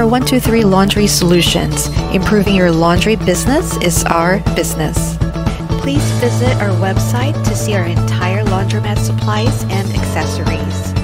123 Laundry Solutions. Improving your laundry business is our business. Please visit our website to see our entire laundromat supplies and accessories.